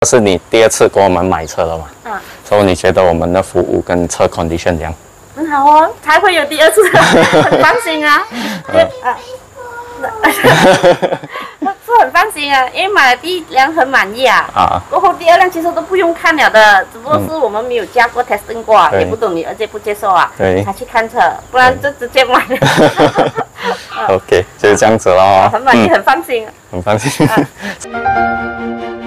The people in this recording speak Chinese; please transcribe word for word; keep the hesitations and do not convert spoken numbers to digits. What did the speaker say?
这是你第二次跟我们买车了嘛？嗯。所以你觉得我们的服务跟车 condition 怎样？ 很好哦，才会有第二次，很放心啊。嗯。是很放心啊，因为买了第一辆很满意啊。啊。过后第二辆其实都不用看了的，只不过是我们没有加过 testing 过啊，也不懂你儿子不接受啊，才去看车，不然就直接买了。 OK， 就是这样子咯。 很满意，很放心。 很放心。